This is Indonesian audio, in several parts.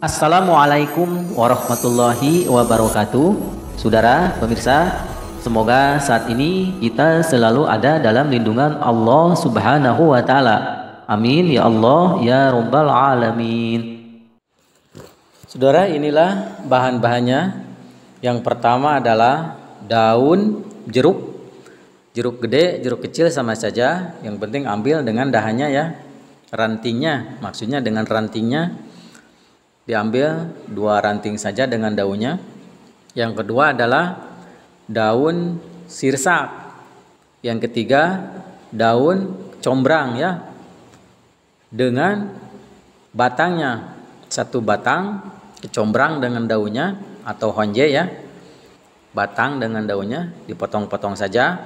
Assalamualaikum warahmatullahi wabarakatuh. Saudara pemirsa, semoga saat ini kita selalu ada dalam lindungan Allah Subhanahu wa taala. Amin ya Allah ya rabbal alamin. Saudara, inilah bahan-bahannya. Yang pertama adalah daun jeruk. Jeruk gede, jeruk kecil sama saja. Yang penting ambil dengan dahannya ya. Rantingnya, maksudnya dengan rantingnya diambil 2 ranting saja dengan daunnya. Yang kedua adalah daun sirsak. Yang ketiga daun combrang ya, dengan batangnya. 1 batang kecombrang dengan daunnya atau honje ya, batang dengan daunnya dipotong-potong saja.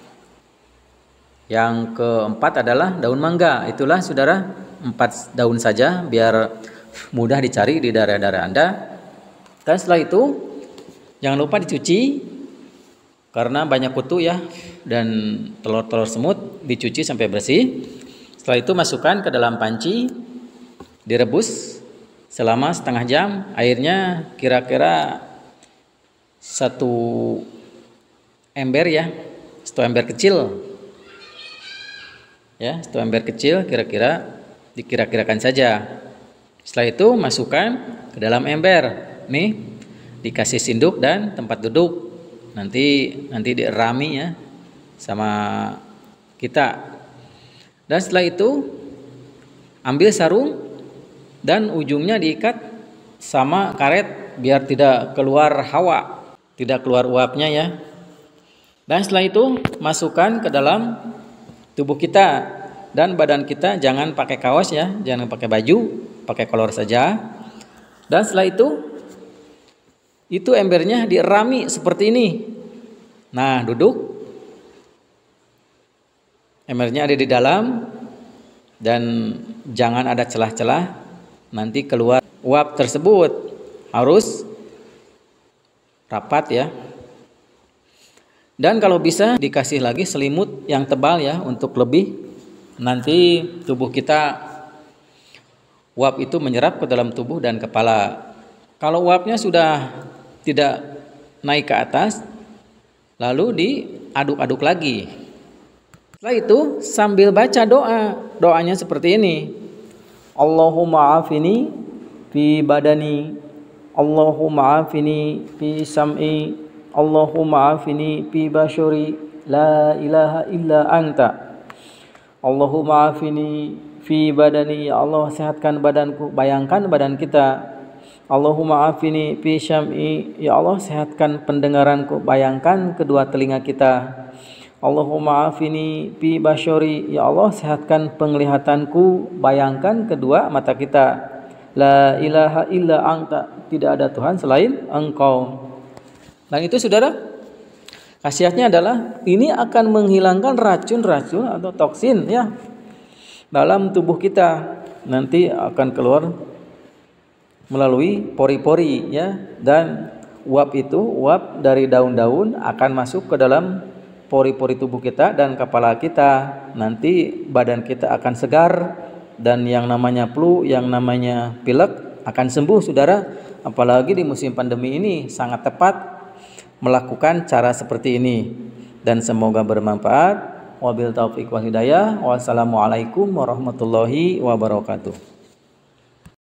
Yang keempat adalah daun mangga. Itulah saudara, 4 daun saja biar mudah dicari di daerah-daerah Anda. Dan setelah itu jangan lupa dicuci karena banyak kutu ya, dan telur-telur semut dicuci sampai bersih. Setelah itu masukkan ke dalam panci, direbus selama setengah jam. Airnya kira-kira 1 ember ya, 1 ember kecil ya, 1 ember kecil kira-kira, dikira-kirakan saja. Setelah itu masukkan ke dalam ember. Nih, dikasih sinduk dan tempat duduk. Nanti dirami ya sama kita. Dan setelah itu ambil sarung dan ujungnya diikat sama karet biar tidak keluar hawa, tidak keluar uapnya ya. Dan setelah itu masukkan ke dalam tubuh kita dan badan kita. Jangan pakai kaos ya, jangan pakai baju, pakai kolor saja. Dan setelah itu embernya dirami seperti ini. Nah, duduk, embernya ada di dalam dan jangan ada celah-celah, nanti keluar uap tersebut. Harus rapat ya. Dan kalau bisa dikasih lagi selimut yang tebal ya, untuk lebih nanti tubuh kita, uap itu menyerap ke dalam tubuh dan kepala. Kalau uapnya sudah tidak naik ke atas, lalu diaduk-aduk lagi. Setelah itu sambil baca doa. Doanya seperti ini. Allahumma afini fi badani, Allahumma afini fi sam'i, Allahumma afini fi basyuri, la ilaha illa anta. Allahumma afini fi badani, ya Allah sehatkan badanku. Bayangkan badan kita. Allahumma afini fi syam'i, ya Allah sehatkan pendengaranku. Bayangkan kedua telinga kita. Allahumma afini fi basyuri, ya Allah sehatkan penglihatanku. Bayangkan kedua mata kita. La ilaha illa anta, tidak ada Tuhan selain Engkau. Dan itu saudara, khasiatnya adalah ini akan menghilangkan racun-racun atau toksin ya dalam tubuh kita. Nanti akan keluar melalui pori-pori ya, dan uap dari daun-daun akan masuk ke dalam pori-pori tubuh kita dan kepala kita. Nanti badan kita akan segar, dan yang namanya flu, yang namanya pilek akan sembuh saudara. Apalagi di musim pandemi ini sangat tepat melakukan cara seperti ini, dan semoga bermanfaat. Wabil taufiq wal hidayah. Wassalamualaikum warahmatullahi wabarakatuh.